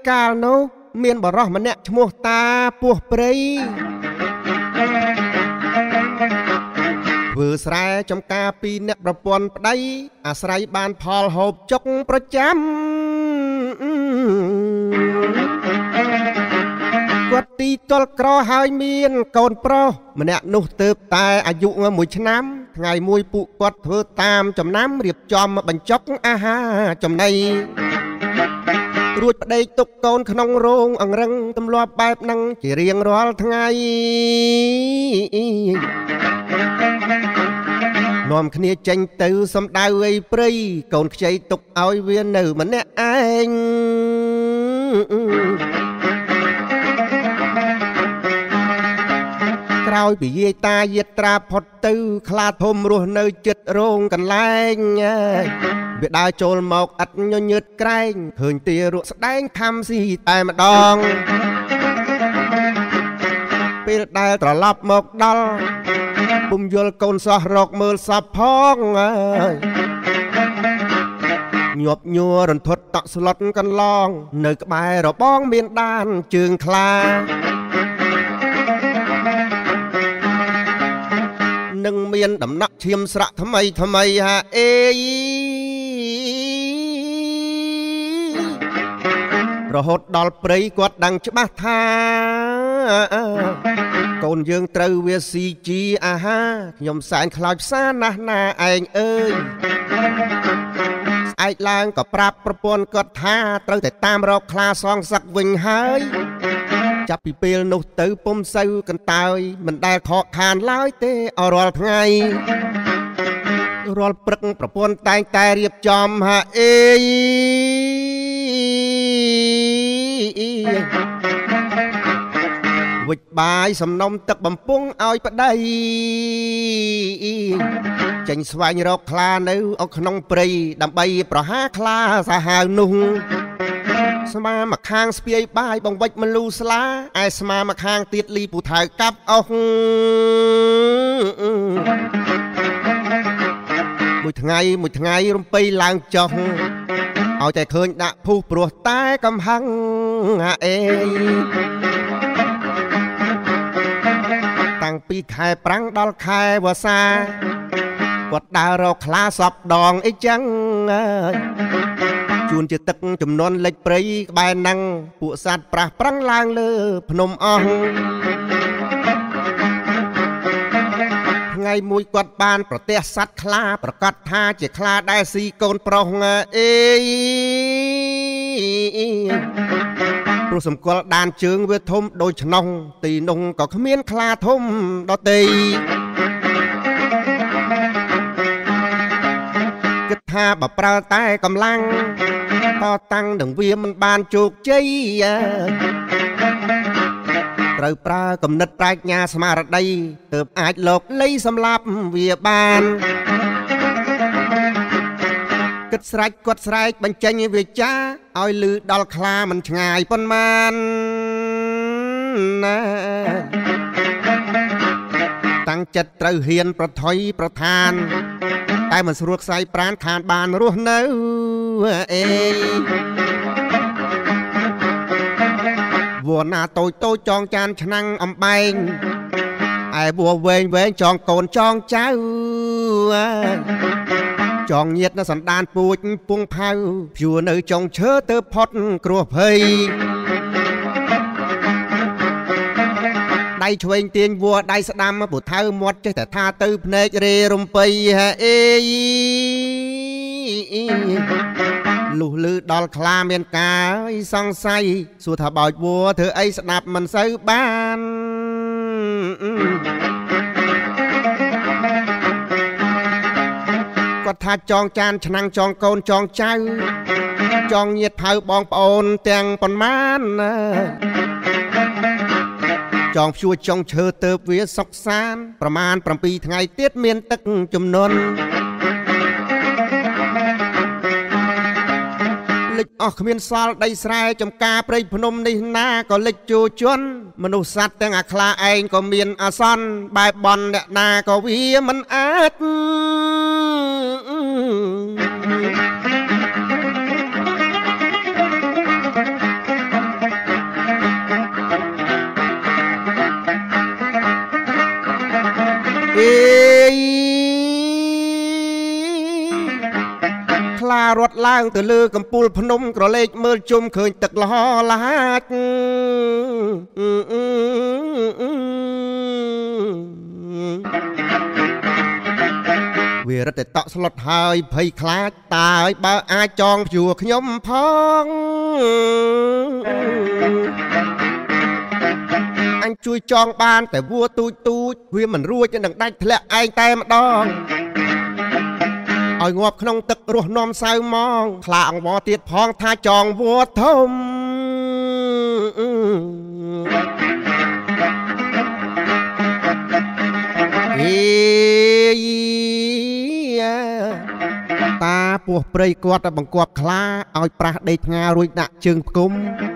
កាលនោះមានបរោះម្នាក់ឈ្មោះតាពោះព្រៃធ្វើស្រែចំការពីអ្នកប្រពន្ធប្តីអាស្រ័យបានផលហូបចុកប្រចាំគាត់ទីទល់ក្រហើយមានកូនប្រុសម្នាក់នោះទើបតែអាយុ1ឆ្នាំថ្ងៃមួយពួកគាត់ធ្វើតាមចំណាំរៀបចំបញ្ចុកអាហារចំណីរួចប្តីទុកកូនក្នុងរោងអង្រឹងទម្លាប់បែបហ្នឹងជារៀងរាល់ថ្ងៃនាំគ្នាចេញទៅសំដៅអីព្រៃកូនខ្ចីទុកឲ្យវានៅម្នាក់ឯងក្រោយពីយាយតាយាត្រាផុតទៅខ្លាធំរស់នៅចិត្តរោងកន្លែងវាដើរចូលមកឥតញញើតក្រែងឃើញទារក់ស្ដែងខំស៊ីតែម្ដងពេលដែលត្រឡប់មកដល់ពុំយល់កូនសោះរកមើលសពផងញាប់ញ័ររន្ធត់តក់ស្លុតកន្លងនៅក្បែររបងមានដានជើងខ្លានឹងមានដំណាក់ឈាមស្រក់ថ្មីហាអេរហូតដល់ព្រៃគាត់ដឹងច្បាស់ថាកូនយើងត្រូវវាស៊ីជីអាហារខ្ញុំសែនខ្លោចផ្សាណាស់ណាឯងអើយស្អែកឡើងក៏ប្រាប់ប្រពន្ធគាត់ថាត្រូវតែតាមរកខ្លាសងសឹកវិញហើយចាប់ពីពេលនោះទៅពុំសូវកន្តើយមិនដែលខកខានឡើយទេអរាល់ថ្ងៃរាល់ព្រឹកប្រពន្ធតែងតែរៀបចំហាអេវិចបាយសំណុំទឹកបំពង់ឲ្យប្តីចេញស្វែងរកខ្លានៅក្នុងព្រៃដើម្បីប្រហារខ្លាសាហាវនោះស្មាមកខាងស្ពាយបាយបងវិចមលូស្លាឯស្មាមកខាងទៀតលីពូថៅកាប់អស់មួយថ្ងៃរំពេឡើងចុះឲ្យតែឃើញដាក់ភុះព្រោះតែកំហឹងអេតាំងពីខែប្រាំងដល់ខែវស្សាគាត់ដើររកខ្លាសពដងអីចឹងជួនជាទឹកចំនួនលិចព្រៃក្បែរហ្នឹងពួកសត្វប្រះប្រាំងឡើងលើភ្នំអស់ថ្ងៃមួយគាត់បានប្រទះសត្វខ្លាប្រកាសថាជាខ្លាដែលស៊ីកូនប្រុសអេព្រោះសម្គាល់ដានជើងវាធំដូចឆ្នោះទីនោះក៏គ្មានខ្លាធំដទៃគិតថាបើប្រើតែកម្លាំងតតាំងនឹងវាមិនបានជោគជ័យត្រូវប្រើគំនិតប្រាជ្ញាស្មារតីទើបអាចលោកលៃសម្លាប់វាបានគិតស្រេចគាត់ស្រែកបញ្ចេញវាចាឲ្យលឺដល់ខ្លាមិនឆ្ងាយប៉ុន្មានណាតាំងចិត្តត្រូវហ៊ានប្រថុយប្រឋានតែមិនស្រួលខ្សែប្រានខានបានរស់នៅអេវ៉ាណាតូចចងចានឆ្នាំងអំបែងឯវ៉ាវែងចងកូនចងចៅចងញាតនៅសណ្ដានពូជពងផៅភួរនៅចុងឈើទៅផុតគ្រោះភ័យដៃឆ្វេងទាញវ៉ាដៃស្ដាំពូថៅមាត់ចេះតែថាទៅភ្នែករេរំពៃអេលុះលឺដល់ខ្លាមានការសង្ស័យសួរថាបោចវ៉ាធ្វើអីស្ដាប់មិនសូវបានគាត់ថាចងចានឆ្នាំងចងកូនចងចៅចងញាតផៅបងប្អូនទាំងប៉ុន្មានចងព្យួរចុងឈើទៅវាសុកសានប្រមាណ7ថ្ងៃទៀតមានទឹកចំនួនលិចអស់គ្មានសល់ដីស្រែចំការព្រៃភ្នំនេះណាក៏លិចជួជន់មនុស្សសត្វទាំងអាខ្លាឯងក៏មានអាសន្នបែបបន់អ្នកណាក៏វាមិនអាចអេខ្លារត់ឡើងទៅលើកំពូលភ្នំក្រឡេកមើលជុំឃើញទឹកលហឡាចវារត់តែតក់ស្លុតហើយភ័យខ្លាចតើឲ្យបើអាចចងព្យួរខ្ញុំផងអញជួយចងបានតែវួរទូចវាមិនរួចនឹងដាច់ធ្លាក់ឯងតែម្ដងឲ្យងាប់ក្នុងទឹករស់នាំសៅម៉ងខ្លាអង្វរទៀតផងថាចងវួរធំអេតាពោះព្រៃគាត់បង្គាប់ខ្លាឲ្យប្រាស់ដេកផ្ងារួចដាក់ជើងផ្គុំ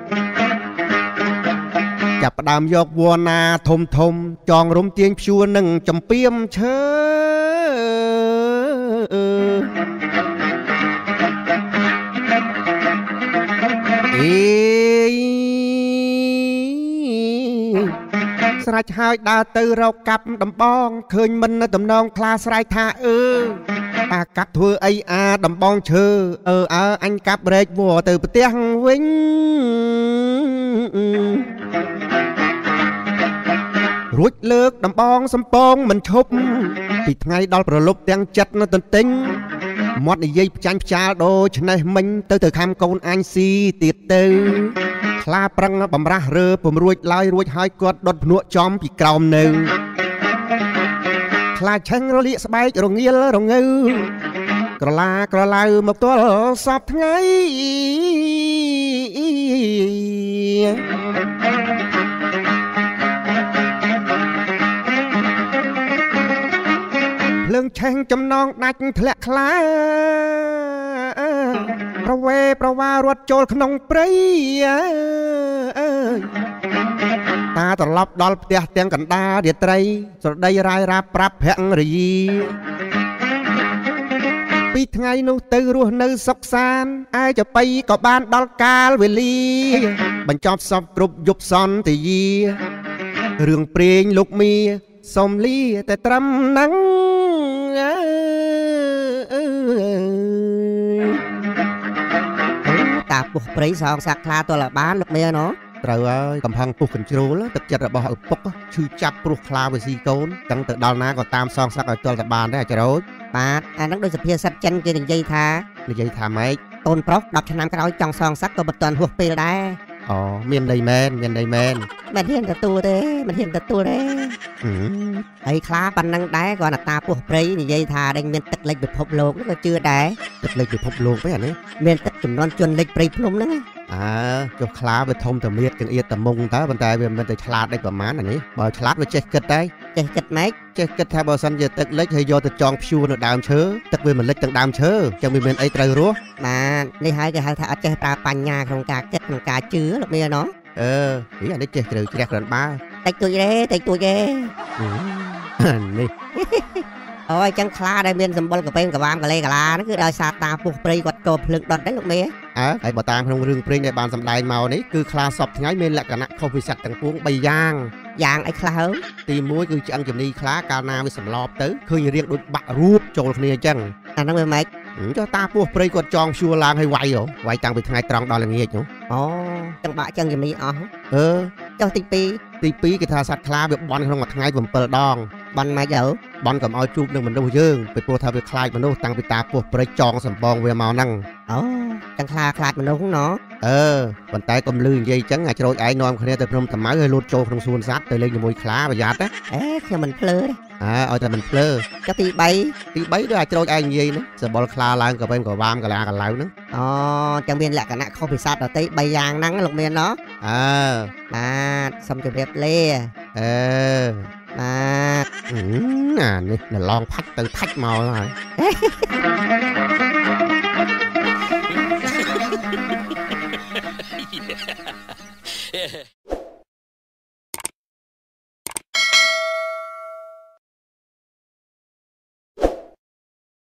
ចាប់ផ្ដើមយកវ័រណាធំចងរំទាញព្យួរនឹងចំពៀមឈើអេស្រេចហើយដើរទៅរកកាប់ដំបងឃើញមិននៅតំណងខ្លាស្រែកថាតាកាប់ធ្វើអីដំបងឈើអញកាប់រែកវ័រទៅផ្ទះវិញរួចលើកដំបងសំពងមិនឈប់ពីថ្ងៃដល់ប្រលប់ទាំងចិត្តនៅទន្ទិញមាត់និយាយផ្ចាញ់ផ្ចាលដូច្នេះមិញទៅខំកូនអញស៊ីទៀតទៅខ្លាប្រឹងបំរាស់រើពំរួចឡើយរួចហើយគាត់ដុតភ្នក់ចំពីក្រោមនៅខ្លាឆឹងរលាកស្បែករងាលរងើក្រឡៅមកទល់សពថ្ងៃភ្លើងឆេងចំណងដាច់ធ្លាក់ខ្លាប្រវារត់ចូលក្នុងព្រៃតាត្រឡប់ដល់ផ្ទះទាំងកណ្ដាលរាត្រីស្រដីរាយរាប់ប្រាប់ភរិយាពីថ្ងៃនោះទៅរស់នៅសុខសាន្តឯចបៃក៏បានដល់កាលវេលាបញ្ចប់សពគ្រប់យប់សន្តិយារឿងព្រេងលោកមីសុំលាតែត្រឹមហ្នឹងតាពុះព្រៃសងសាក់ខ្លាទល់បានលោកមីណោះត្រូវហើយកំផឹងពុះកញ្ជ្រោលទឹកចិត្តរបស់ឪពុកឈឺចាប់ព្រោះខ្លាវាស៊ីកូនទាំងទៅដល់ណាក៏តាមសងសាក់ឲ្យទល់តែបានដែរអាចរោចបាទអាហ្នឹងដោយសភាសិតចិនគេនិយាយថាម៉េចកូនប្រុស10ឆ្នាំក្រោយចង់សងសាក់ក៏មិនទាន់ហួសពេលដែរអូមានន័យមែនមិនហ៊ានទទួលទេហើយខ្លាប៉ុណ្ណឹងដែរគាត់អាតាពោះព្រៃនិយាយថាដេញមានទឹកលិចពិភពលោកនោះក៏ជឿដែរទឹកលិចពិភពលោកទេអានេះមានទឹកចំនួនជន់លិចព្រៃភ្នំហ្នឹងចុះខ្លាវាធំតែមៀតទាំងអៀតតែមុងតើប៉ុន្តែវាមិនទៅឆ្លាតដេចប្រមាណអានេះបើឆ្លាតវាចេះគិតដែរចេះគិតម៉េចចេះគិតថាបើសិនជាទឹកលិចហើយយកទៅចងព្យួរនៅដើមឈើទឹកវាមិនលិចទាំងដើមឈើចឹងវាមានអីត្រូវរស់បាទនេះហើយគេហៅថាអត់ចេះប្រើបញ្ញាក្នុងការគិតក្នុងការជឿលោកមានណោះអានេះចេះជ្រៅជ្រះក្រាន់បើតិចតួចទេនេះអូយចឹងខ្លាដែលមានសម្បុរកប៉េងកវាមកលេកាឡាហ្នឹងគឺដោយសារតាពុះព្រៃគាត់កោភ្លើងដុតđấyលោកមេហើយបើតាមក្នុងរឿងព្រេងដែលបានសម្ដែងមកនេះគឺខ្លាសពថ្ងៃមានលក្ខណៈខុសពីសត្វទាំងពួង3យ៉ាងអីខ្លះទី1គឺឆ្អឹងជំនីខ្លាកាលណាវាសម្លប់ទៅឃើញរៀងដូចបាក់រូបចូលគ្នាអញ្ចឹងអាហ្នឹងវាម៉េចចុះតាពោះព្រៃគាត់ចងព្យួរឡើងឲ្យវាយតាំងពីថ្ងៃត្រង់ដល់ល្ងាចនោះចឹងបាក់ចឹងជំនីអស់ចុះទី2គេថាសត្វខ្លាវាបន់ក្នុងមួយថ្ងៃ7ដងបន់ម៉េចបន់កុំឲ្យជួបនឹងមនុស្សយើងពីព្រោះថាវាខ្លាចមនុស្សតាំងពីតាពោះព្រៃចងសម្បងវាមកហ្នឹងចឹងខ្លាខ្លាចមនុស្សណោះប៉ុន្តែកុំលឺនិយាយចឹងអាចរោចឯងនាំគ្នាទៅភ្នំតាម៉ៅឲ្យលូតចូលក្នុងសួនសត្វទៅលេងជាមួយខ្លាប្រយ័ត្នណាខ្ញុំមិនភ្លើទេឲ្យតែមិនភ្លើចុះទី3ដូចអាចរោចឯងនិយាយហ្នឹងសម្បល់ខ្លាឡើងក៏វិញក៏វាមកលាកឡៅហ្នឹងចឹងមានលក្ខណៈខុសពីសត្វដទៃ3យ៉ាងហ្នឹងលោកមានណោះបាទសូមជម្រាបលាបាទនេះណឡងផាច់ទៅផាច់មកហើយ